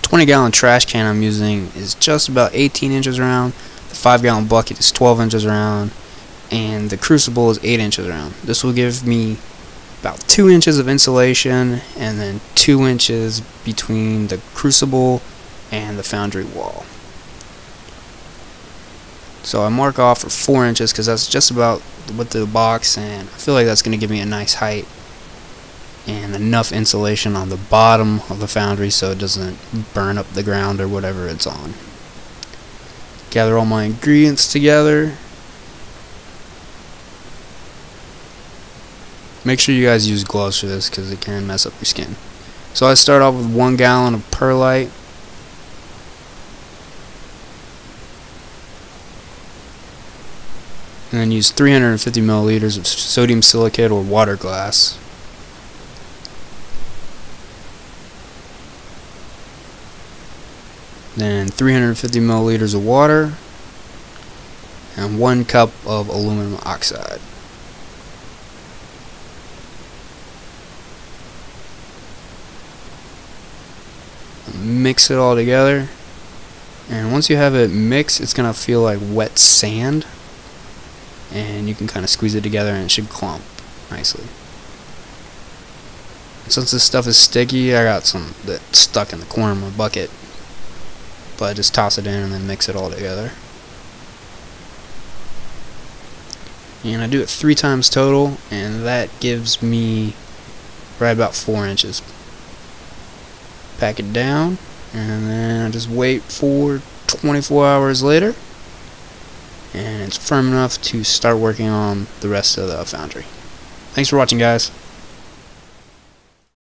20-gallon trash can I'm using is just about 18 inches around. The 5-gallon bucket is 12 inches around, and the Crucible is 8 inches around. This will give me about 2 inches of insulation, and then 2 inches between the Crucible and the foundry wall. So I mark off for 4 inches because that's just about the width of the box, and I feel like that's going to give me a nice height and enough insulation on the bottom of the foundry so it doesn't burn up the ground or whatever it's on. Gather all my ingredients together. Make sure you guys use gloves for this because it can mess up your skin. So I start off with 1 gallon of perlite. And then use 350 milliliters of sodium silicate or water glass. Then 350 milliliters of water and 1 cup of aluminum oxide. Mix it all together, and once you have it mixed, it's gonna feel like wet sand, and you can kind of squeeze it together and it should clump nicely. And since this stuff is sticky, I got some that's stuck in the corner of my bucket, but I just toss it in and then mix it all together. And I do it 3 times total, and that gives me right about 4 inches. Pack it down, and then I just wait for 24 hours later, and it's firm enough to start working on the rest of the foundry. Thanks for watching, guys.